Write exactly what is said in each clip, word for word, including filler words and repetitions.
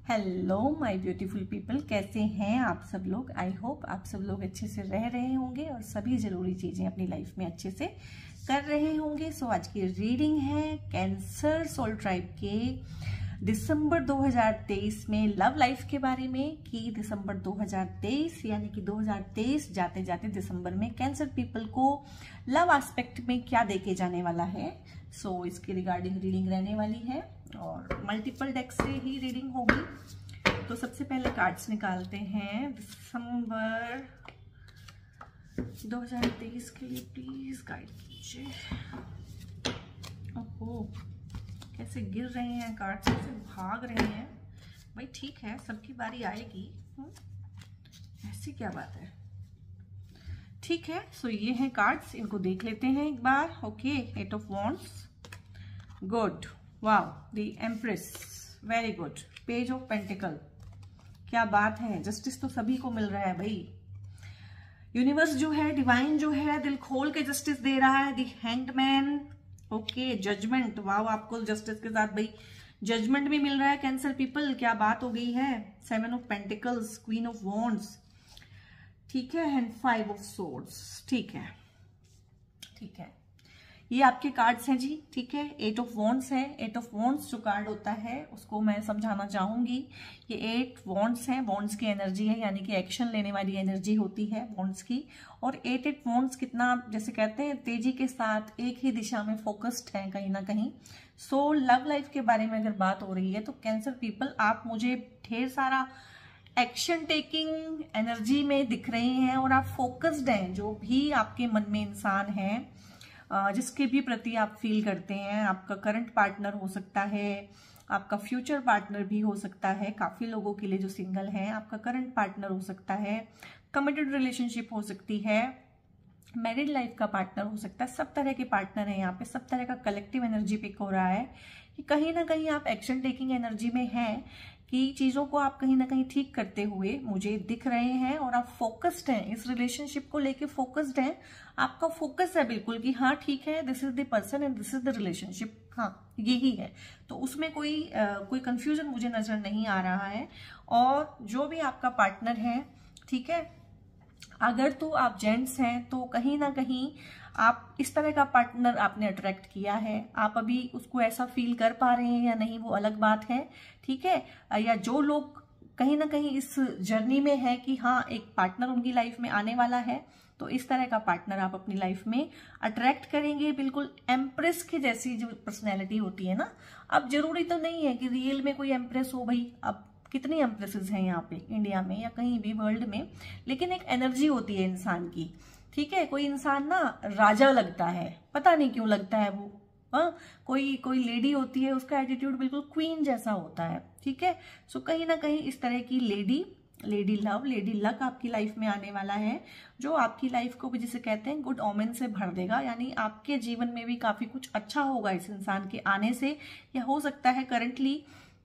Hello my beautiful people, कैसे हैं आप सब लोग। आई होप आप सब लोग अच्छे से रह रहे होंगे और सभी जरूरी चीजें अपनी लाइफ में अच्छे से कर रहे होंगे। सो so, आज की रीडिंग है कैंसर सोल ट्राइब के दिसंबर दो हज़ार तेईस में लव लाइफ के बारे में कि दिसंबर दो हज़ार तेईस यानी कि दो हज़ार तेईस जाते जाते दिसंबर में कैंसर पीपल को लव एस्पेक्ट में क्या देके जाने वाला है। सो so, इसके रिगार्डिंग रीडिंग रहने वाली है और मल्टीपल डेक से ही रीडिंग होगी। तो सबसे पहले कार्ड्स निकालते हैं दिसंबर दो हज़ार तेईस के लिए, प्लीज गाइड कीजिए। ओहो, कैसे गिर रहे हैं कार्ड्स, कैसे भाग रहे हैं भाई। ठीक है, सबकी बारी आएगी, ऐसी क्या बात है। ठीक है, सो ये हैं कार्ड्स, इनको देख लेते हैं एक बार। Okay, eight of wands, good, wow, the empress, very good, page of pentacle, क्या बात है। जस्टिस तो सभी को मिल रहा है भाई। यूनिवर्स जो है, डिवाइन जो है, दिल खोल के जस्टिस दे रहा है। The hangman, okay, judgement, wow, आपको जस्टिस के साथ भाई जजमेंट भी मिल रहा है कैंसर पीपल, क्या बात हो गई है। Seven of pentacles, queen of wands, ठीक है, एंड फाइव ऑफ सोर्ड्स, ठीक है, ठीक है, ये आपके कार्ड्स हैं जी। ठीक है, एट ऑफ वॉन्ड्स है। एट ऑफ वॉन्ड्स जो कार्ड होता है उसको मैं समझाना चाहूंगी। ये एट वॉन्ड्स हैं, वॉन्ड्स की एनर्जी है, यानी कि एक्शन लेने वाली एनर्जी होती है वॉन्ड्स की। और एट एट वॉन्ड्स कितना, जैसे कहते हैं, तेजी के साथ एक ही दिशा में फोकस्ड है कहीं ना कहीं। सो लव लाइफ के बारे में अगर बात हो रही है तो कैंसर पीपल, आप मुझे ढेर सारा एक्शन टेकिंग एनर्जी में दिख रहे हैं और आप फोकस्ड हैं। जो भी आपके मन में इंसान है, जिसके भी प्रति आप फील करते हैं, आपका करंट पार्टनर हो सकता है, आपका फ्यूचर पार्टनर भी हो सकता है। काफी लोगों के लिए जो सिंगल हैं, आपका करंट पार्टनर हो सकता है, कमिटेड रिलेशनशिप हो सकती है, मैरिड लाइफ का पार्टनर हो सकता है। सब तरह के पार्टनर हैं यहाँ पे, सब तरह का कलेक्टिव एनर्जी पिक हो रहा है कि कहीं ना कहीं आप एक्शन टेकिंग एनर्जी में हैं, कि चीजों को आप कहीं ना कहीं ठीक करते हुए मुझे दिख रहे हैं और आप फोकस्ड हैं, इस रिलेशनशिप को लेके फोकस्ड हैं। आपका फोकस है बिल्कुल कि हाँ ठीक है, this is the person and this is the relationship, हाँ यही है। तो उसमें कोई आ, कोई कंफ्यूजन मुझे नजर नहीं आ रहा है। और जो भी आपका पार्टनर है, ठीक है, अगर तो आप जेंट्स हैं तो कहीं ना कहीं आप इस तरह का पार्टनर आपने अट्रैक्ट किया है। आप अभी उसको ऐसा फील कर पा रहे हैं या नहीं, वो अलग बात है, ठीक है। या जो लोग कहीं ना कहीं इस जर्नी में है कि हाँ एक पार्टनर उनकी लाइफ में आने वाला है, तो इस तरह का पार्टनर आप अपनी लाइफ में अट्रैक्ट करेंगे। बिल्कुल एम्प्रेस की जैसी जो पर्सनैलिटी होती है ना। अब जरूरी तो नहीं है कि रियल में कोई एम्प्रेस हो भाई, अब कितनी एम्प्रेसेस हैं यहाँ पे इंडिया में या कहीं भी वर्ल्ड में, लेकिन एक एनर्जी होती है इंसान की, ठीक है। कोई इंसान ना राजा लगता है, पता नहीं क्यों लगता है वो। हाँ, कोई कोई लेडी होती है, उसका एटीट्यूड बिल्कुल क्वीन जैसा होता है, ठीक है। सो कहीं ना कहीं इस तरह की lady, lady love, lady luck आपकी लाइफ में आने वाला है, जो आपकी लाइफ को भी जिसे कहते हैं गुड ओमेन से भर देगा। यानी आपके जीवन में भी काफी कुछ अच्छा होगा इस इंसान के आने से। या हो सकता है करंटली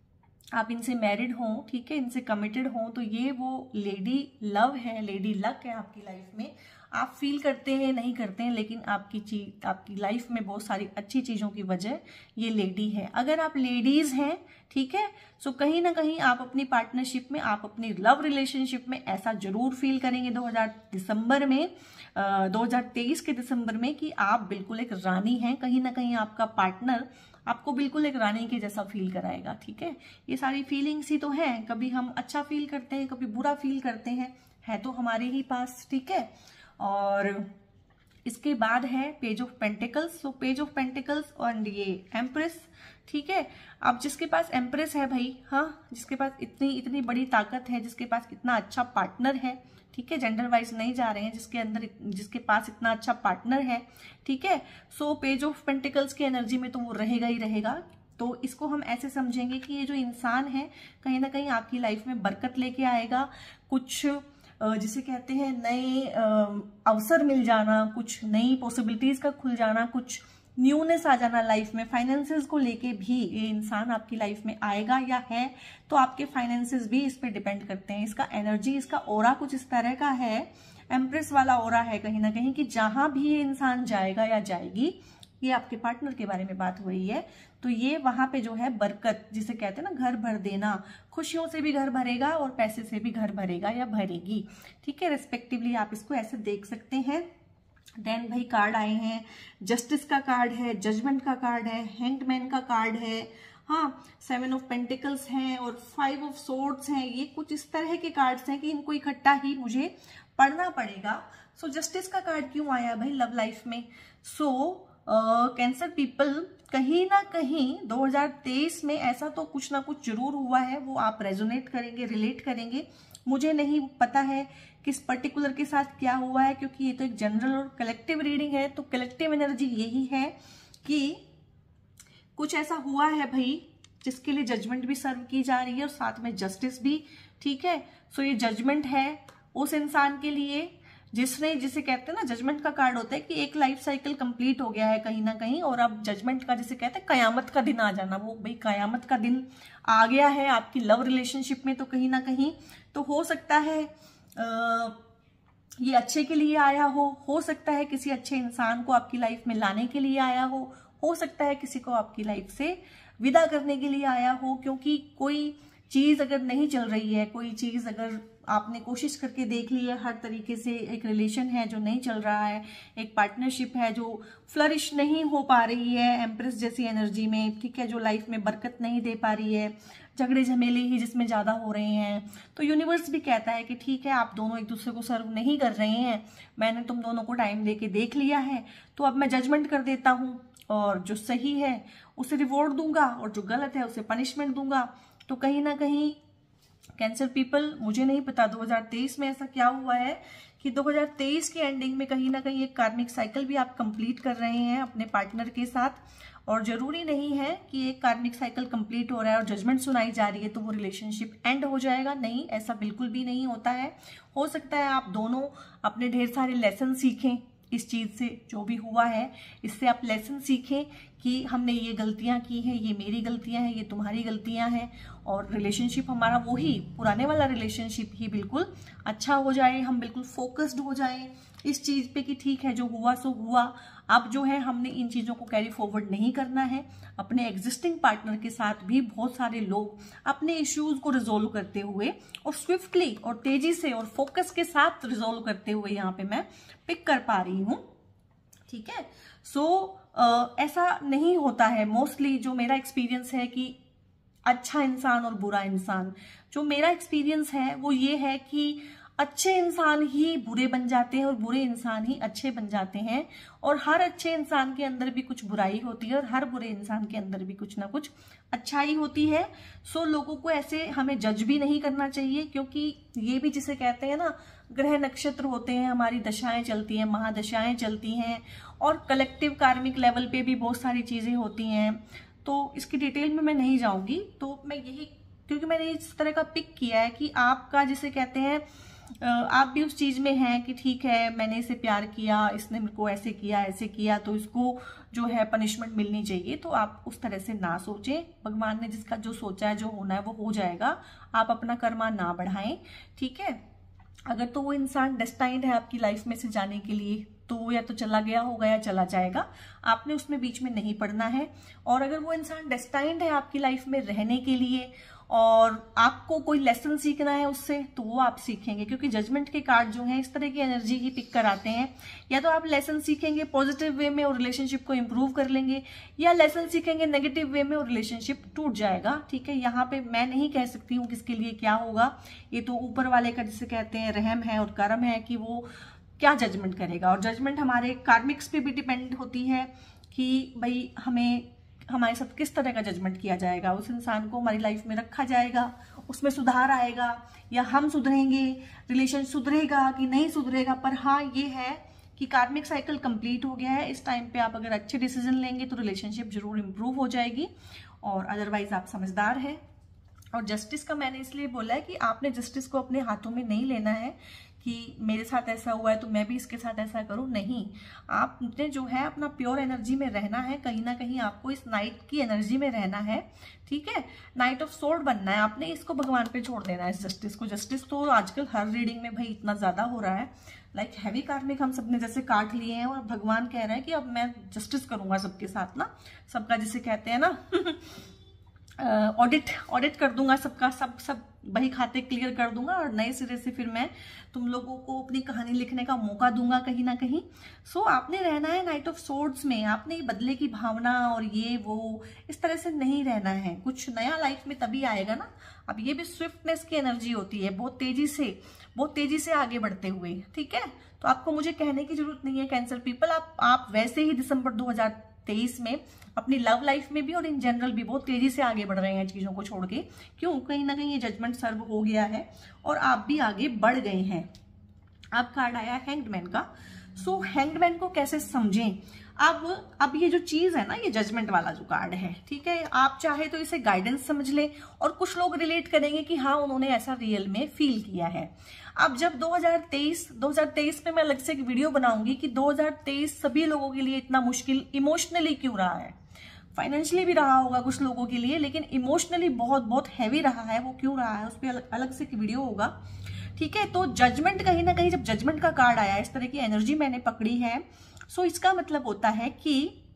आप इनसे मैरिड हों, ठीक है, इनसे कमिटेड हों, तो ये वो लेडी लव है, लेडी लक है आपकी लाइफ में। आप फील करते हैं नहीं करते हैं, लेकिन आपकी चीज, आपकी लाइफ में बहुत सारी अच्छी चीजों की वजह ये लेडी है। अगर आप लेडीज हैं, ठीक है, सो कहीं ना कहीं आप अपनी पार्टनरशिप में, आप अपनी लव रिलेशनशिप में ऐसा जरूर फील करेंगे दो हज़ार दिसंबर में, दो हज़ार तेईस के दिसंबर में, कि आप बिल्कुल एक रानी हैं। कहीं ना कहीं आपका पार्टनर आपको बिल्कुल एक रानी के जैसा फील कराएगा, ठीक है। ये सारी फीलिंग्स ही तो हैं, कभी हम अच्छा फील करते हैं, कभी बुरा फील करते हैं, है तो हमारे ही पास, ठीक है। और इसके बाद है page of pentacles. So page of pentacles और ये एम्प्रेस, ठीक है। अब जिसके पास एम्प्रेस है भाई, हाँ, जिसके पास इतनी इतनी बड़ी ताकत है, जिसके पास इतना अच्छा पार्टनर है, ठीक है, जेंडर वाइज नहीं जा रहे हैं, जिसके अंदर, जिसके पास इतना अच्छा पार्टनर है, ठीक है। सो पेज ऑफ पेंटिकल्स की एनर्जी में तो वो रहेगा ही रहेगा। तो इसको हम ऐसे समझेंगे कि ये जो इंसान है कहीं ना कहीं आपकी लाइफ में बरकत लेके आएगा, कुछ जिसे कहते हैं नए अवसर मिल जाना, कुछ नई पॉसिबिलिटीज का खुल जाना, कुछ न्यूनेस आ जाना लाइफ में। फाइनेंसेस को लेके भी ये इंसान आपकी लाइफ में आएगा या है, तो आपके फाइनेंसेस भी इस पे डिपेंड करते हैं। इसका एनर्जी, इसका ऑरा कुछ इस तरह का है, एम्प्रेस वाला ऑरा है कहीं ना कहीं, कि जहां भी ये इंसान जाएगा या जाएगी ये आपके पार्टनर के बारे में बात हो रही है। तो ये वहां पे जो है बरकत, जिसे कहते हैं ना घर भर देना, खुशियों से भी घर भरेगा और पैसे से भी घर भरेगा या भरेगी, ठीक है, रेस्पेक्टिवली आप इसको ऐसे देख सकते हैं। देन भाई कार्ड आए हैं, जस्टिस का कार्ड है, जजमेंट का कार्ड है, हैंगमैन का कार्ड है, हाँ, सेवन ऑफ पेंटिकल्स हैं और फाइव ऑफ सोर्ड्स हैं। ये कुछ इस तरह के कार्ड्स हैं कि इनको इकट्ठा ही मुझे पढ़ना पड़ेगा। सो जस्टिस का कार्ड क्यों आया भाई लव लाइफ में? सो कैंसर पीपल, कहीं ना कहीं दो हज़ार तेईस में ऐसा तो कुछ ना कुछ जरूर हुआ है, वो आप रेजोनेट करेंगे, रिलेट करेंगे। मुझे नहीं पता है किस पर्टिकुलर के साथ क्या हुआ है, क्योंकि ये तो एक जनरल और कलेक्टिव रीडिंग है। तो कलेक्टिव एनर्जी यही है कि कुछ ऐसा हुआ है भाई जिसके लिए जजमेंट भी सर्व की जा रही है और साथ में जस्टिस भी, ठीक है। सो ये जजमेंट है उस इंसान के लिए जिसने, जिसे कहते हैं ना, जजमेंट का कार्ड होता है कि एक लाइफ साइकिल कंप्लीट हो गया है कहीं ना कहीं, और अब जजमेंट का, जिसे कहते हैं कयामत का दिन आ जाना, वो भाई कयामत का दिन आ गया है आपकी लव रिलेशनशिप में। तो कहीं ना कहीं तो हो सकता है आ, ये अच्छे के लिए आया हो हो सकता है किसी अच्छे इंसान को आपकी लाइफ में लाने के लिए आया हो हो सकता है किसी को आपकी लाइफ से विदा करने के लिए आया हो, क्योंकि कोई चीज अगर नहीं चल रही है, कोई चीज अगर आपने कोशिश करके देख ली है हर तरीके से, एक रिलेशन है जो नहीं चल रहा है, एक पार्टनरशिप है जो फ्लरिश नहीं हो पा रही है एम्प्रेस जैसी एनर्जी में, ठीक है, जो लाइफ में बरकत नहीं दे पा रही है, झगड़े झमेले ही जिसमें ज्यादा हो रहे हैं, तो यूनिवर्स भी कहता है कि ठीक है, आप दोनों एक दूसरे को सर्व नहीं कर रहे हैं, मैंने तुम दोनों को टाइम दे के देख लिया है, तो अब मैं जजमेंट कर देता हूँ और जो सही है उसे रिवॉर्ड दूंगा और जो गलत है उसे पनिशमेंट दूंगा। तो कहीं ना कहीं कैंसर पीपल, मुझे नहीं पता दो हज़ार तेईस में ऐसा क्या हुआ है कि दो हज़ार तेईस के एंडिंग में कहीं ना कहीं एक कार्मिक साइकिल भी आप कंप्लीट कर रहे हैं अपने पार्टनर के साथ, और जरूरी नहीं है कि एक कार्मिक साइकिल कंप्लीट हो रहा है और जजमेंट सुनाई जा रही है तो वो रिलेशनशिप एंड हो जाएगा। नहीं, ऐसा बिल्कुल भी नहीं होता है। हो सकता है आप दोनों अपने ढेर सारे लेसन सीखें इस चीज से, जो भी हुआ है इससे आप लेसन सीखें कि हमने ये गलतियां की हैं, ये मेरी गलतियां हैं, ये तुम्हारी गलतियां हैं, और रिलेशनशिप हमारा वही पुराने वाला रिलेशनशिप ही बिल्कुल अच्छा हो जाए, हम बिल्कुल फोकस्ड हो जाए इस चीज पे कि ठीक है, जो हुआ सो हुआ। अब जो है हमने इन चीजों को कैरी फॉरवर्ड नहीं करना है। अपने एग्जिस्टिंग पार्टनर के साथ भी बहुत सारे लोग अपने इश्यूज को रिजोल्व करते हुए और स्विफ्टली और तेजी से और फोकस के साथ रिजोल्व करते हुए यहाँ पे मैं पिक कर पा रही हूँ, ठीक है। सो so, ऐसा नहीं होता है मोस्टली। जो मेरा एक्सपीरियंस है कि अच्छा इंसान और बुरा इंसान, जो मेरा एक्सपीरियंस है वो ये है कि अच्छे इंसान ही बुरे बन जाते हैं और बुरे इंसान ही अच्छे बन जाते हैं, और हर अच्छे इंसान के अंदर भी कुछ बुराई होती है और हर बुरे इंसान के अंदर भी कुछ ना कुछ अच्छाई होती है। सो लोगों को ऐसे हमें जज भी नहीं करना चाहिए, क्योंकि ये भी जिसे कहते हैं ना, ग्रह नक्षत्र होते हैं, हमारी दशाएं चलती हैं, महादशाएं चलती हैं, और कलेक्टिव कार्मिक लेवल पे भी बहुत सारी चीजें होती हैं। तो इसकी डिटेल में मैं नहीं जाऊंगी। तो मैं यही, क्योंकि मैंने इस तरह का पिक किया है कि आपका जिसे कहते हैं आप भी उस चीज में हैं कि ठीक है, मैंने इसे प्यार किया, इसने मेरे को ऐसे किया ऐसे किया, तो इसको जो है पनिशमेंट मिलनी चाहिए। तो आप उस तरह से ना सोचें, भगवान ने जिसका जो सोचा है, जो होना है वो हो जाएगा। आप अपना कर्मा ना बढ़ाएं, ठीक है। अगर तो वो इंसान डेस्टाइन्ड है आपकी लाइफ में से जाने के लिए, तो वो या तो चला गया होगा या चला जाएगा, आपने उसमें बीच में नहीं पड़ना है। और अगर वो इंसान डेस्टाइन्ड है आपकी लाइफ में रहने के लिए और आपको कोई लेसन सीखना है उससे, तो वो आप सीखेंगे, क्योंकि जजमेंट के कार्ड जो हैं इस तरह की एनर्जी ही पिक कराते हैं। या तो आप लेसन सीखेंगे पॉजिटिव वे में और रिलेशनशिप को इम्प्रूव कर लेंगे, या लेसन सीखेंगे नेगेटिव वे में और रिलेशनशिप टूट जाएगा, ठीक है। यहाँ पे मैं नहीं कह सकती हूँ किसके लिए क्या होगा, ये तो ऊपर वाले का जिसे कहते हैं रहम है और करम है कि वो क्या जजमेंट करेगा। और जजमेंट हमारे कार्मिक्स पे भी डिपेंड होती है कि भाई हमें हमारे साथ किस तरह का जजमेंट किया जाएगा, उस इंसान को हमारी लाइफ में रखा जाएगा, उसमें सुधार आएगा या हम सुधरेंगे, रिलेशन सुधरेगा कि नहीं सुधरेगा। पर हाँ, ये है कि कार्मिक साइकिल कंप्लीट हो गया है। इस टाइम पे आप अगर अच्छे डिसीजन लेंगे तो रिलेशनशिप जरूर इंप्रूव हो जाएगी, और अदरवाइज आप समझदार है और जस्टिस का मैंने इसलिए बोला है कि आपने जस्टिस को अपने हाथों में नहीं लेना है कि मेरे साथ ऐसा हुआ है तो मैं भी इसके साथ ऐसा करूं, नहीं। आपने जो है अपना प्योर एनर्जी में रहना है, कहीं ना कहीं आपको इस नाइट की एनर्जी में रहना है, ठीक है। नाइट ऑफ सोर्ड बनना है आपने, इसको भगवान पे छोड़ देना है इस जस्टिस को। जस्टिस तो आजकल हर रीडिंग में भाई इतना ज्यादा हो रहा है, लाइक हैवी कार्मिक हम सबने जैसे काट लिए हैं, और भगवान कह रहे हैं कि अब मैं जस्टिस करूंगा सबके साथ ना, सबका जिसे कहते हैं ना ऑडिट ऑडिट कर दूंगा सबका, सब सब बही खाते क्लियर कर दूंगा, और नए सिरे से फिर मैं तुम लोगों को अपनी कहानी लिखने का मौका दूंगा कहीं ना कहीं। सो so, आपने रहना है नाइट ऑफ सोर्ड्स में, आपने बदले की भावना और ये वो इस तरह से नहीं रहना है। कुछ नया लाइफ में तभी आएगा ना। अब ये भी स्विफ्टनेस की एनर्जी होती है, बहुत तेजी से बहुत तेजी से आगे बढ़ते हुए, ठीक है। तो आपको मुझे कहने की जरूरत नहीं है कैंसर पीपल, आप आप वैसे ही दिसंबर दो हजार तेईस में अपनी लव लाइफ में भी और इन जनरल भी बहुत तेजी से आगे बढ़ रहे हैं चीजों को छोड़ के। क्यों? कहीं ना कहीं ये जजमेंट सर्व हो गया है और आप भी आगे बढ़ गए हैं। अब कार्ड आया हैंग्डमैन का। सो so, हैंग्डमैन को कैसे समझें? अब अब ये जो चीज है ना, ये जजमेंट वाला जो कार्ड है, ठीक है, आप चाहे तो इसे गाइडेंस समझ लें, और कुछ लोग रिलेट करेंगे कि हाँ उन्होंने ऐसा रियल में फील किया है। अब जब दो हजार तेईस में मैं अलग से एक वीडियो बनाऊंगी कि दो हजार तेईस सभी लोगों के लिए इतना मुश्किल इमोशनली क्यों रहा है। फाइनेंशियली भी रहा होगा कुछ लोगों के लिए, लेकिन इमोशनली बहुत बहुत हैवी रहा है, वो क्यों रहा है उस पर अलग, अलग से एक वीडियो होगा, ठीक है। तो जजमेंट, कहीं ना कहीं जब जजमेंट का कार्ड आया, इस तरह की एनर्जी मैंने पकड़ी है, सो इसका मतलब होता है कि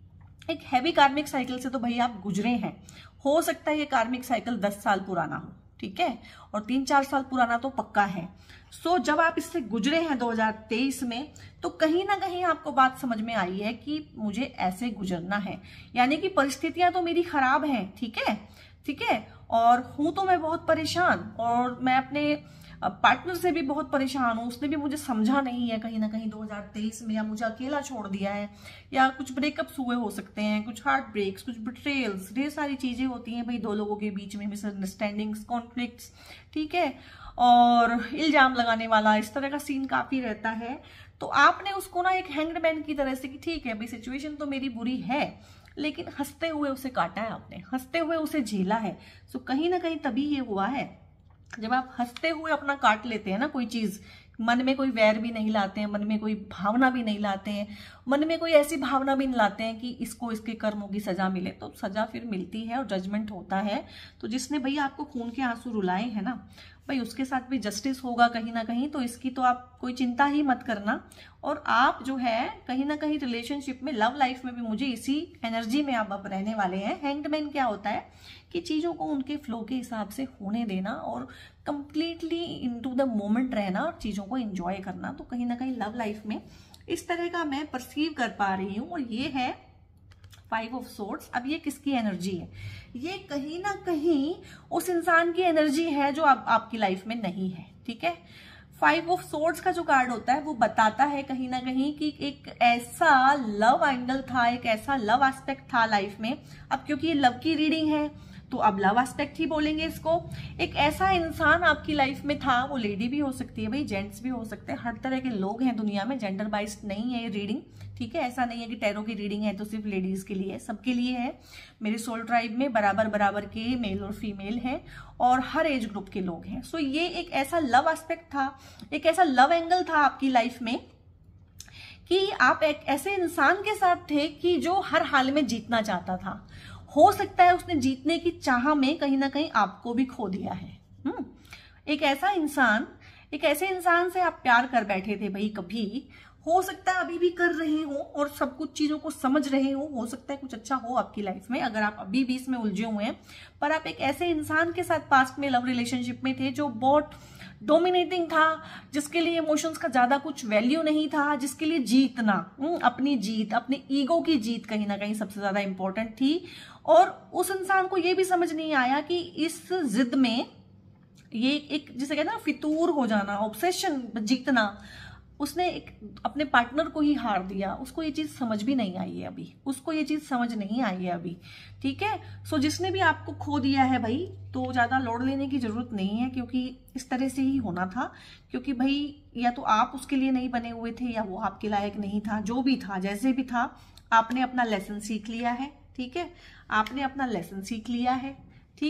एक हैवी कार्मिक साइकिल से तो भाई आप गुजरे हैं। हो सकता है ये कार्मिक साइकिल दस साल पुराना हो, ठीक है, और तीन चार साल पुराना तो पक्का है। सो जब आप इससे गुजरे हैं दो हजार तेईस में, तो कहीं ना कहीं आपको बात समझ में आई है कि मुझे ऐसे गुजरना है, यानी कि परिस्थितियां तो मेरी खराब हैं, ठीक है ठीक है, और हूं तो मैं बहुत परेशान, और मैं अपने पार्टनर से भी बहुत परेशान हूँ, उसने भी मुझे समझा नहीं है कहीं ना कहीं दो हजार तेईस में, या मुझे अकेला छोड़ दिया है, या कुछ ब्रेकअप्स हुए हो सकते हैं, कुछ हार्ट ब्रेक्स, कुछ बिट्रेयल्स, ढेर सारी चीजें होती हैं भाई दो लोगों के बीच में, मिसअंडरस्टैंडिंग्स, कॉन्फ्लिक्ट्स, ठीक है, और इल्जाम लगाने वाला, इस तरह का सीन काफी रहता है। तो आपने उसको ना एक हैंग्ड मैन की तरह से कि ठीक है भाई सिचुएशन तो मेरी बुरी है, लेकिन हंसते हुए उसे काटा है आपने, हंसते हुए उसे झेला है। सो कहीं ना कहीं तभी ये हुआ है। जब आप हंसते हुए अपना काट लेते हैं ना कोई चीज, मन में कोई वैर भी नहीं लाते हैं, मन में कोई भावना भी नहीं लाते हैं, मन में कोई ऐसी भावना भी नहीं लाते हैं कि इसको इसके कर्मों की सजा मिले, तो सजा फिर मिलती है और जजमेंट होता है। तो जिसने भाई आपको खून के आंसू रुलाए हैं ना भाई, उसके साथ भी जस्टिस होगा कहीं ना कहीं, तो इसकी तो आप कोई चिंता ही मत करना। और आप जो है कहीं ना कहीं रिलेशनशिप में, लव लाइफ में भी मुझे इसी एनर्जी में आप अब रहने वाले हैं। हैंग्डमैन क्या होता है कि चीजों को उनके फ्लो के हिसाब से होने देना और कंप्लीटली इनटू द मोमेंट रहना और चीजों को एंजॉय करना। तो कहीं ना कहीं लव लाइफ में इस तरह का मैं परसीव कर पा रही हूँ। और ये है फाइव ऑफ सोर्ड्स। अब ये किसकी एनर्जी है? ये कहीं ना कहीं उस इंसान की एनर्जी है जो आप, आपकी लाइफ में नहीं है, ठीक है। फाइव ऑफ सोर्ड्स का जो कार्ड होता है वो बताता है कहीं ना कहीं कि एक ऐसा लव एंगल था, एक ऐसा लव एस्पेक्ट था लाइफ में। अब क्योंकि ये लव की रीडिंग है तो अब लव एस्पेक्ट ही बोलेंगे इसको। एक ऐसा इंसान आपकी लाइफ में था, वो लेडी भी हो सकती है भाई, जेंट्स भी हो सकते हैं, हर तरह के लोग हैं दुनिया में, जेंडर बाइस्ड नहीं है ये रीडिंग, ठीक है। ऐसा नहीं है कि टैरो की रीडिंग है तो सिर्फ लेडीज के लिए, सबके लिए है। मेरे सोल ट्राइब में बराबर बराबर के मेल और फीमेल हैं और हर एज ग्रुप के लोग हैं। सो ये एक ऐसा लव एस्पेक्ट था, एक ऐसा लव एंगल था आपकी लाइफ में कि आप एक ऐसे इंसान के साथ थे कि जो हर हाल में जीतना चाहता था। हो सकता है उसने जीतने की चाह में कहीं ना कहीं आपको भी खो दिया है। हम्म एक ऐसा इंसान, एक ऐसे इंसान से आप प्यार कर बैठे थे भाई कभी, हो सकता है अभी भी कर रहे हो और सब कुछ चीजों को समझ रहे हो, हो सकता है कुछ अच्छा हो आपकी लाइफ में अगर आप अभी भी इसमें उलझे हुए हैं। पर आप एक ऐसे इंसान के साथ पास्ट में लव रिलेशनशिप में थे जो बहुत डोमिनेटिंग था, जिसके लिए इमोशंस का ज्यादा कुछ वैल्यू नहीं था, जिसके लिए जीतना, अपनी जीत, अपने ईगो की जीत कहीं ना कहीं सबसे ज्यादा इंपॉर्टेंट थी। और उस इंसान को ये भी समझ नहीं आया कि इस जिद में ये एक जिसे कहते हैं ना फितूर हो जाना, ऑब्सेशन, जीतना, उसने एक अपने पार्टनर को ही हार दिया। उसको ये चीज समझ भी नहीं आई है अभी, उसको ये चीज समझ नहीं आई है अभी, ठीक है। सो जिसने भी आपको खो दिया है भाई, तो ज्यादा लोड लेने की जरूरत नहीं है, क्योंकि इस तरह से ही होना था। क्योंकि भाई या तो आप उसके लिए नहीं बने हुए थे या वो आपके लायक नहीं था। जो भी था, जैसे भी था, आपने अपना लेसन सीख लिया है, ठीक है, आपने अपना लेसन सीख लिया है, ठीक।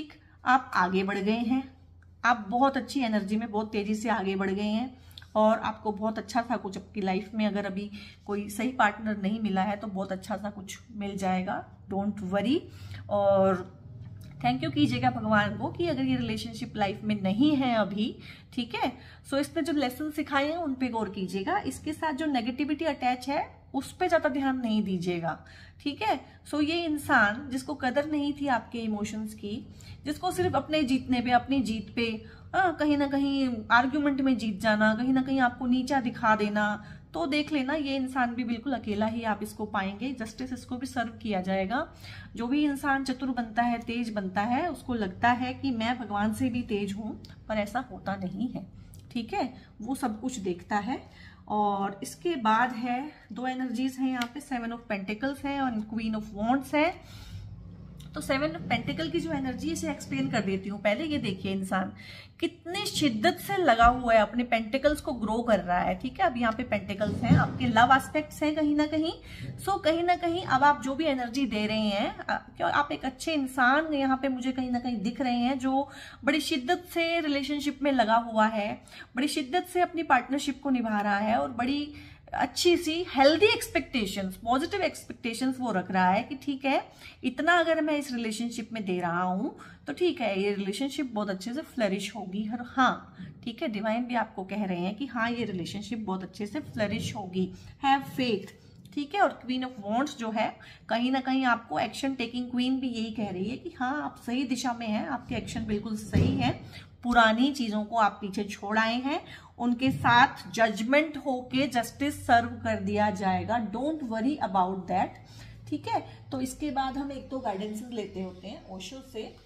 आप आगे बढ़ गए हैं, आप बहुत अच्छी एनर्जी में बहुत तेजी से आगे बढ़ गए हैं और आपको बहुत अच्छा सा कुछ आपकी लाइफ में, अगर अभी कोई सही पार्टनर नहीं मिला है तो बहुत अच्छा सा कुछ मिल जाएगा, डोंट वरी। और थैंक यू कीजिएगा भगवान को कि अगर ये रिलेशनशिप लाइफ में नहीं है अभी, ठीक है, सो इसने जो लेसन सिखाए हैं उन पे गौर कीजिएगा। इसके साथ जो नेगेटिविटी अटैच है उस पे ज्यादा ध्यान नहीं दीजिएगा, ठीक है। सो ये इंसान जिसको कदर नहीं थी आपके इमोशंस की, जिसको सिर्फ अपने जीतने पे, अपनी जीत पे, आ, कहीं ना कहीं आर्ग्यूमेंट में जीत जाना, कहीं ना कहीं आपको नीचा दिखा देना, तो देख लेना ये इंसान भी बिल्कुल अकेला ही आप इसको पाएंगे। जस्टिस इसको भी सर्व किया जाएगा। जो भी इंसान चतुर बनता है, तेज बनता है, उसको लगता है कि मैं भगवान से भी तेज हूं, पर ऐसा होता नहीं है, ठीक है। वो सब कुछ देखता है। और इसके बाद है दो एनर्जीज हैं यहाँ पे, सेवन ऑफ पेंटिकल्स है और क्वीन ऑफ वॉन्ड्स है। तो सेवन ऑफ पेंटिकल की जो एनर्जी है इसे एक्सप्लेन कर देती हूँ। पहले ये देखिए इंसान कितनी शिद्दत से लगा हुआ है, अपने पेंटिकल्स को ग्रो कर रहा है, ठीक है। अब यहाँ पे पेंटिकल्स हैं, आपके लव एस्पेक्ट्स हैं कहीं ना कहीं। सो कहीं ना कहीं अब आप जो भी एनर्जी दे रहे हैं, क्यों आप एक अच्छे इंसान यहाँ पे मुझे कहीं ना कहीं दिख रहे हैं जो बड़ी शिद्दत से रिलेशनशिप में लगा हुआ है, बड़ी शिद्दत से अपनी पार्टनरशिप को निभा रहा है और बड़ी अच्छी सी हेल्दी एक्सपेक्टेशंस, पॉजिटिव एक्सपेक्टेशंस वो रख रहा है कि ठीक है, इतना अगर मैं इस रिलेशनशिप में दे रहा हूं तो ठीक है, ये रिलेशनशिप बहुत अच्छे से फ्लरिश होगी। और हाँ, ठीक है, डिवाइन भी आपको कह रहे हैं कि हाँ, ये रिलेशनशिप बहुत अच्छे से फ्लरिश होगी, हैव फेथ, ठीक है। और क्वीन ऑफ वॉन्ड्स जो है, कहीं ना कहीं आपको एक्शन टेकिंग क्वीन भी यही कह रही है कि हाँ, आप सही दिशा में हैं, आपके एक्शन बिल्कुल सही है, पुरानी चीजों को आप पीछे छोड़ आए हैं, उनके साथ जजमेंट होके जस्टिस सर्व कर दिया जाएगा, डोंट वरी अबाउट दैट, ठीक है। तो इसके बाद हम एक दो गाइडेंसेस लेते होते हैं ओशो से।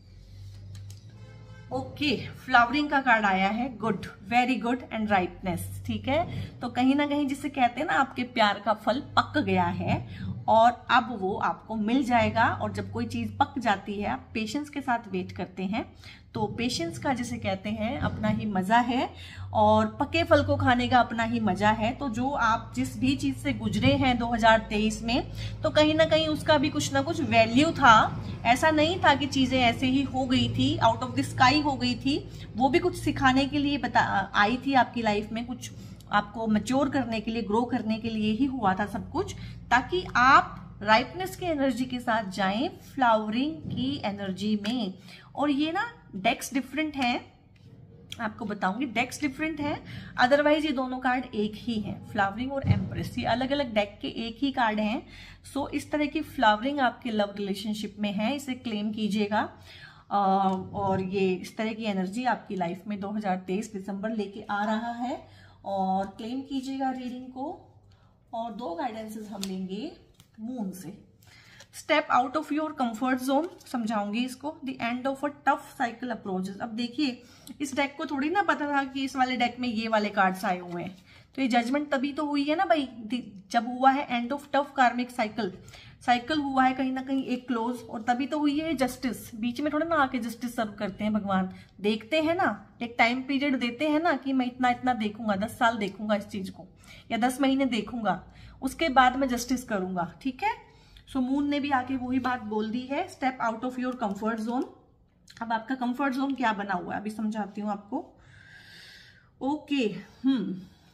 ओके, फ्लावरिंग का कार्ड आया है, good, very good and rightness, ठीक है। तो कहीं ना कहीं जिसे कहते हैं ना, आपके प्यार का फल पक गया है और अब वो आपको मिल जाएगा। और जब कोई चीज पक जाती है, आप पेशेंस के साथ वेट करते हैं, तो पेशेंस का जिसे कहते हैं अपना ही मजा है और पके फल को खाने का अपना ही मजा है। तो जो आप जिस भी चीज से गुजरे हैं दो हज़ार तेईस में, तो कहीं ना कहीं उसका भी कुछ ना कुछ वैल्यू था। ऐसा नहीं था कि चीजें ऐसे ही हो गई थी, आउट ऑफ द स्काई हो गई थी, वो भी कुछ सिखाने के लिए बता आई थी आपकी लाइफ में, कुछ आपको मैच्योर करने के लिए, ग्रो करने के लिए ही हुआ था सब कुछ, ताकि आप राइटनेस की एनर्जी के साथ जाएं फ्लावरिंग की एनर्जी में। और ये ना डेक्स डिफरेंट हैं, आपको बताऊंगी, डेक्स डिफरेंट हैं, अदरवाइज ये दोनों कार्ड एक ही हैं, फ्लावरिंग और एम्प्रेस, ये अलग अलग डेक के एक ही कार्ड हैं। सो इस तरह की फ्लावरिंग आपके लव रिलेशनशिप में है, इसे क्लेम कीजिएगा। और ये इस तरह की एनर्जी आपकी लाइफ में दो हज़ार तेईस दिसंबर लेके आ रहा है, और क्लेम कीजिएगा रीडिंग को। और दो गाइडेंसेस हम लेंगे मून से। Step out of your comfort zone, समझाऊंगी इसको। The end of a tough cycle approaches. अब देखिए, इस डेक को थोड़ी ना पता था कि इस वाले डेक में ये वाले कार्ड्स आए हुए हैं, तो ये जजमेंट तभी तो हुई है ना भाई, जब हुआ है end of tough karmic cycle, cycle हुआ है कहीं ना कहीं एक क्लोज, और तभी तो हुई है जस्टिस। बीच में थोड़ा ना आके जस्टिस सर्व करते हैं भगवान, देखते हैं ना, एक टाइम पीरियड देते हैं ना कि मैं इतना इतना देखूंगा, दस साल देखूंगा इस चीज को, या दस महीने देखूंगा, उसके बाद मैं जस्टिस करूंगा, ठीक है। सो मून ने भी आके वही बात बोल दी है, step out of your comfort zone. अब आपका कंफर्ट जोन क्या बना हुआ है अभी समझाती हूँ आपको। ओके, हम्म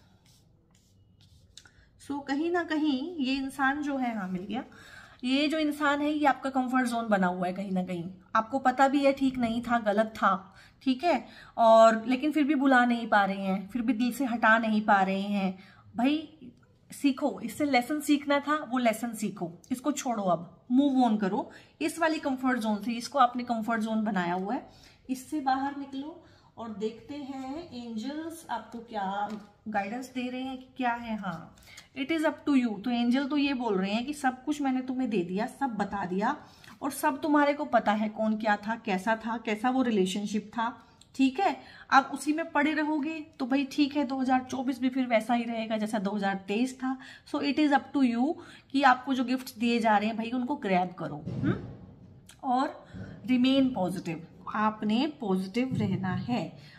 सो कहीं ना कहीं ये इंसान जो है, हाँ मिल गया, ये जो इंसान है ये आपका कंफर्ट जोन बना हुआ है कहीं ना कहीं, आपको पता भी है ठीक नहीं था, गलत था, ठीक है, और लेकिन फिर भी बुला नहीं पा रहे हैं, फिर भी दिल से हटा नहीं पा रहे हैं। भाई सीखो, इससे लेसन सीखना था, वो लेसन सीखो, इसको छोड़ो, अब मूव ऑन करो इस वाली कंफर्ट जोन से। इसको आपने कंफर्ट जोन बनाया हुआ है, इससे बाहर निकलो और देखते हैं एंजल्स आपको क्या गाइडेंस दे रहे हैं कि क्या है। हाँ, it is up to you. तो एंजल तो ये बोल रहे हैं कि सब कुछ मैंने तुम्हें दे दिया, सब बता दिया, और सब तुम्हारे को पता है कौन क्या था, कैसा था, कैसा वो रिलेशनशिप था, ठीक है। आप उसी में पड़े रहोगे तो भाई ठीक है, दो हज़ार चौबीस भी फिर वैसा ही रहेगा जैसा दो हज़ार तेईस था। So it is up to you कि आपको जो गिफ्ट दिए जा रहे हैं भाई उनको ग्रैब करो, हुँ? और रिमेन पॉजिटिव, आपने पॉजिटिव रहना है।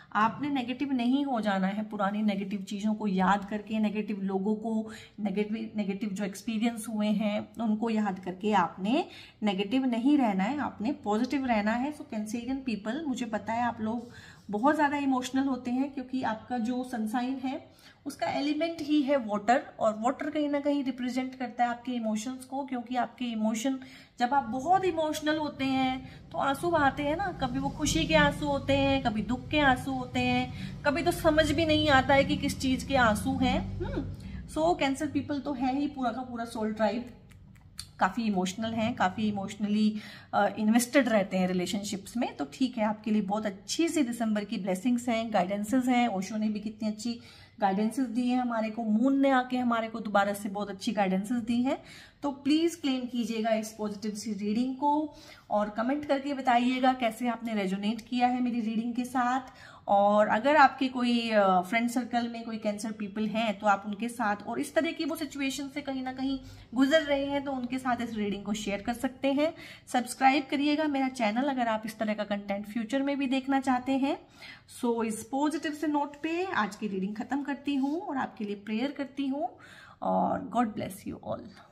आपने नेगेटिव नहीं हो जाना है, पुरानी नेगेटिव चीज़ों को याद करके, नेगेटिव लोगों को, नेगेटिव नेगेटिव जो एक्सपीरियंस हुए हैं उनको याद करके आपने नेगेटिव नहीं रहना है, आपने पॉजिटिव रहना है। सो कैंसेरियन पीपल, मुझे पता है आप लोग बहुत ज़्यादा इमोशनल होते हैं क्योंकि आपका जो सन साइन है उसका एलिमेंट ही है वाटर, और वाटर कहीं ना कहीं रिप्रेजेंट करता है आपके इमोशंस को, क्योंकि आपके इमोशन, जब आप बहुत इमोशनल होते हैं तो आंसू बहाते हैं ना, कभी वो खुशी के आंसू होते हैं, कभी दुख के आंसू होते हैं, कभी तो समझ भी नहीं आता है कि किस चीज के आंसू हैं। हम्म सो कैंसर पीपल तो है ही पूरा का पूरा सोल ट्राइब, काफ़ी इमोशनल हैं, काफ़ी इमोशनली इन्वेस्टेड रहते हैं रिलेशनशिप्स में। तो ठीक है, आपके लिए बहुत अच्छी सी दिसंबर की ब्लेसिंग्स हैं, गाइडेंसेस हैं। ओशो ने भी कितनी अच्छी गाइडेंसेस दी है हमारे को, मून ने आके हमारे को दोबारा से बहुत अच्छी गाइडेंसेस दी है। तो प्लीज क्लेम कीजिएगा इस पॉजिटिव सी रीडिंग को और कमेंट करके बताइएगा कैसे आपने रेजोनेट किया है मेरी रीडिंग के साथ। और अगर आपके कोई फ्रेंड सर्कल में कोई कैंसर पीपल हैं तो आप उनके साथ, और इस तरह की वो सिचुएशन से कहीं ना कहीं गुजर रहे हैं, तो उनके साथ इस रीडिंग को शेयर कर सकते हैं। सब्सक्राइब करिएगा मेरा चैनल अगर आप इस तरह का कंटेंट फ्यूचर में भी देखना चाहते हैं। सो इस पॉजिटिव से नोट पे आज की रीडिंग खत्म करती हूँ और आपके लिए प्रेयर करती हूँ, और गॉड ब्लेस यू ऑल।